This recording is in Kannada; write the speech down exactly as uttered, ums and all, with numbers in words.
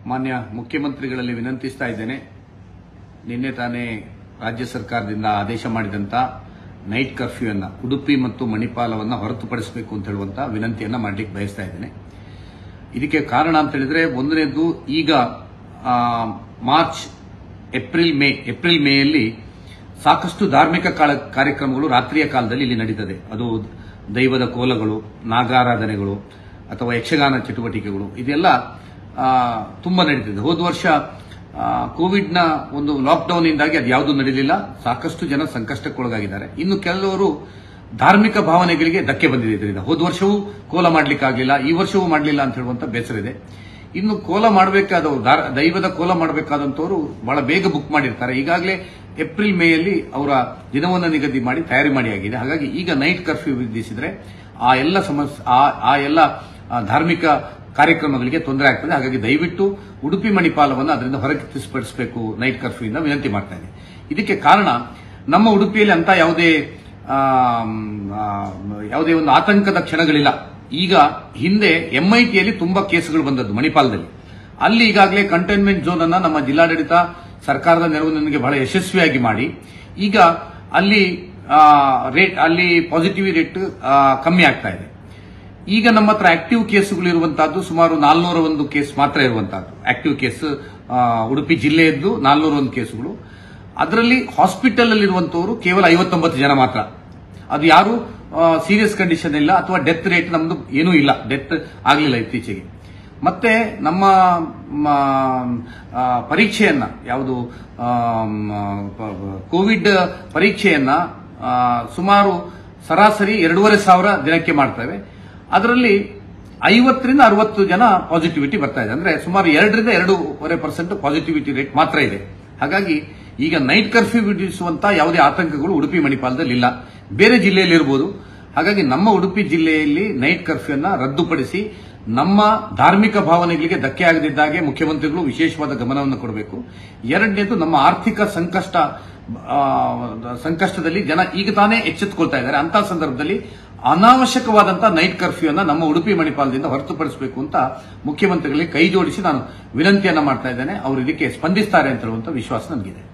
ಮಾನ್ಯ ಮುಖ್ಯಮಂತ್ರಿಗಳಲ್ಲಿ ವಿನಂತಿಸ್ತಾ ಇದ್ದೇನೆ. ನಿನ್ನೆ ತಾನೇ ರಾಜ್ಯ ಸರ್ಕಾರದಿಂದ ಆದೇಶ ಮಾಡಿದಂತ ನೈಟ್ ಕರ್ಫ್ಯೂ ಅನ್ನು ಉಡುಪಿ ಮತ್ತು ಮಣಿಪಾಲವನ್ನು ಹೊರತುಪಡಿಸಬೇಕು ಅಂತ ಹೇಳುವಂತ ವಿನಂತಿಯನ್ನ ಮಾಡಲಿಕ್ಕೆ ಬಯಸ್ತಾ ಇದ್ದೇನೆ. ಇದಕ್ಕೆ ಕಾರಣ ಅಂತ ಹೇಳಿದ್ರೆ, ಒಂದನೇದು, ಈಗ ಮಾರ್ಚ್ ಏಪ್ರಿಲ್ ಮೇ ಏಪ್ರಿಲ್ ಮೇಯಲ್ಲಿ ಸಾಕಷ್ಟು ಧಾರ್ಮಿಕ ಕಾರ್ಯಕ್ರಮಗಳು ರಾತ್ರಿಯ ಕಾಲದಲ್ಲಿ ಇಲ್ಲಿ ನಡೀತದೆ. ಅದು ದೈವದ ಕೋಲಗಳು, ನಾಗಾರಾಧನೆಗಳು ಅಥವಾ ಯಕ್ಷಗಾನ ಚಟುವಟಿಕೆಗಳು, ಇದೆಲ್ಲ ತುಂಬಾ ನಡೀತಿದೆ. ಹೋದ ವರ್ಷ ಕೋವಿಡ್ನ ಒಂದು ಲಾಕ್ಡೌನ್ ಇಂದಾಗಿ ಅದು ಯಾವುದೂ ನಡೆಯಲಿಲ್ಲ. ಸಾಕಷ್ಟು ಜನ ಸಂಕಷ್ಟಕ್ಕೊಳಗಾಗಿದ್ದಾರೆ. ಇನ್ನು ಕೆಲವರು ಧಾರ್ಮಿಕ ಭಾವನೆಗಳಿಗೆ ಧಕ್ಕೆ ಬಂದಿದೆ ಇದರಿಂದ. ಹೋದ ವರ್ಷವೂ ಕೋಲ ಮಾಡಲಿಕ್ಕಾಗಲಿಲ್ಲ, ಈ ವರ್ಷವೂ ಮಾಡಲಿಲ್ಲ ಅಂತ ಹೇಳುವಂತ ಬೇಸರ ಇದೆ. ಇನ್ನು ಕೋಲ ಮಾಡಬೇಕಾದವರು, ದೈವದ ಕೋಲ ಮಾಡಬೇಕಾದಂತವರು ಬಹಳ ಬೇಗ ಬುಕ್ ಮಾಡಿರ್ತಾರೆ. ಈಗಾಗಲೇ ಏಪ್ರಿಲ್ ಮೇಯಲ್ಲಿ ಅವರ ದಿನವನ್ನು ನಿಗದಿ ಮಾಡಿ ತಯಾರಿ ಮಾಡಿ ಆಗಿದೆ. ಹಾಗಾಗಿ ಈಗ ನೈಟ್ ಕರ್ಫ್ಯೂ ವಿಧಿಸಿದ್ರೆ ಆ ಎಲ್ಲ ಸಮಸ್ಯೆ ಆ ಎಲ್ಲ ಧಾರ್ಮಿಕ ಕಾರ್ಯಕ್ರಮಗಳಿಗೆ ತೊಂದರೆ ಆಗ್ತದೆ. ಹಾಗಾಗಿ ದಯವಿಟ್ಟು ಉಡುಪಿ ಮಣಿಪಾಲವನ್ನು ಅದರಿಂದ ಹೊರಗಿಸಿಪಡಿಸಬೇಕು ನೈಟ್ ಕರ್ಫ್ಯೂ ಇಂದ ವಿನಂತಿ ಮಾಡ್ತಾ ಇದ್ದೀನಿ. ಇದಕ್ಕೆ ಕಾರಣ, ನಮ್ಮ ಉಡುಪಿಯಲ್ಲಿ ಅಂತ ಯಾವುದೇ ಯಾವುದೇ ಒಂದು ಆತಂಕದ ಕ್ಷಣಗಳಿಲ್ಲ. ಈಗ ಹಿಂದೆ ಎಂಐಟಿಯಲ್ಲಿ ತುಂಬಾ ಕೇಸುಗಳು ಬಂದದ್ದು ಮಣಿಪಾಲದಲ್ಲಿ. ಅಲ್ಲಿ ಈಗಾಗಲೇ ಕಂಟೈನ್ಮೆಂಟ್ ಝೋನ್ ಅನ್ನ ನಮ್ಮ ಜಿಲ್ಲಾಡಳಿತ ಸರ್ಕಾರದ ನೆರವಿನೊಂದಿಗೆ ಬಹಳ ಯಶಸ್ವಿಯಾಗಿ ಮಾಡಿ ಈಗ ಅಲ್ಲಿ ರೇಟ್ ಅಲ್ಲಿ ಪಾಸಿಟಿವ್ ರೇಟ್ ಕಮ್ಮಿ ಆಗ್ತಾ ಇದೆ. ಈಗ ನಮ್ಮ ಹತ್ರ ಆಕ್ಟಿವ್ ಕೇಸುಗಳು ಇರುವಂತಹದ್ದು ಸುಮಾರು ನಾಲ್ನೂರ ಒಂದು ಕೇಸ್ ಮಾತ್ರ ಇರುವಂತಹದ್ದು. ಆಕ್ಟಿವ್ ಕೇಸ್ ಉಡುಪಿ ಜಿಲ್ಲೆಯದ್ದು ನಾಲ್ನೂರ ಒಂದು ಕೇಸುಗಳು. ಅದರಲ್ಲಿ ಹಾಸ್ಪಿಟಲ್ ಅಲ್ಲಿ ಇರುವಂತವರು ಕೇವಲ ಐವತ್ತೊಂಬತ್ತು ಜನ ಮಾತ್ರ. ಅದು ಯಾರು ಸೀರಿಯಸ್ ಕಂಡೀಷನ್ ಇಲ್ಲ ಅಥವಾ ಡೆತ್ ರೇಟ್ ನಮ್ದು ಏನೂ ಇಲ್ಲ, ಡೆತ್ ಆಗಲಿಲ್ಲ ಇತ್ತೀಚೆಗೆ. ಮತ್ತೆ ನಮ್ಮ ಪರೀಕ್ಷೆಯನ್ನ, ಯಾವುದು ಕೋವಿಡ್ ಪರೀಕ್ಷೆಯನ್ನ ಸುಮಾರು ಸರಾಸರಿ ಎರಡೂವರೆ ಸಾವಿರ ದಿನಕ್ಕೆ ಮಾಡ್ತೇವೆ. ಅದರಲ್ಲಿ ಐವತ್ತರಿಂದ ಅರವತ್ತು ಜನ ಪಾಸಿಟಿವಿಟಿ ಬರ್ತಾ ಇದೆ. ಅಂದ್ರೆ ಸುಮಾರು ಎರಡರಿಂದ ಎರಡೂವರೆ ಪರ್ಸೆಂಟ್ ಪಾಸಿಟಿವಿಟಿ ರೇಟ್ ಮಾತ್ರ ಇದೆ. ಹಾಗಾಗಿ ಈಗ ನೈಟ್ ಕರ್ಫ್ಯೂ ವಿಧಿಸುವಂತಹ ಯಾವುದೇ ಆತಂಕಗಳು ಉಡುಪಿ ಮಣಿಪಾಲದಲ್ಲಿ ಇಲ್ಲ. ಬೇರೆ ಜಿಲ್ಲೆಯಲ್ಲಿ ಇರಬಹುದು. ಹಾಗಾಗಿ ನಮ್ಮ ಉಡುಪಿ ಜಿಲ್ಲೆಯಲ್ಲಿ ನೈಟ್ ಕರ್ಫ್ಯೂ ಅನ್ನ ರದ್ದುಪಡಿಸಿ ನಮ್ಮ ಧಾರ್ಮಿಕ ಭಾವನೆಗಳಿಗೆ ಧಕ್ಕೆ ಆಗದಿದ್ದಾಗೆ ಮುಖ್ಯಮಂತ್ರಿಗಳು ವಿಶೇಷವಾದ ಗಮನವನ್ನು ಕೊಡಬೇಕು. ಎರಡನೇದು, ನಮ್ಮ ಆರ್ಥಿಕ ಸಂಕಷ್ಟ ಸಂಕಷ್ಟದಲ್ಲಿ ಜನ ಈಗ ತಾನೇ ಎಚ್ಚೆತ್ತುಕೊಳ್ತಾ ಇದ್ದಾರೆ. ಅಂತಹ ಸಂದರ್ಭದಲ್ಲಿ ಅನಾವಶ್ಯಕವಾದಂತಹ ನೈಟ್ ಕರ್ಫ್ಯೂ ಅನ್ನ ನಮ್ಮ ಉಡುಪಿ ಮಣಿಪಾಲದಿಂದ ಹೊರತುಪಡಿಸಬೇಕು ಅಂತ ಮುಖ್ಯಮಂತ್ರಿಗಳಿಗೆ ಕೈ ಜೋಡಿಸಿ ನಾನು ವಿನಂತಿಯನ್ನ ಮಾಡ್ತಾ ಇದ್ದೇನೆ. ಅವರು ಇದಕ್ಕೆ ಸ್ಪಂದಿಸ್ತಾರೆ ಅಂತ ಹೇಳುವಂತ ವಿಶ್ವಾಸ ನನಗಿದೆ.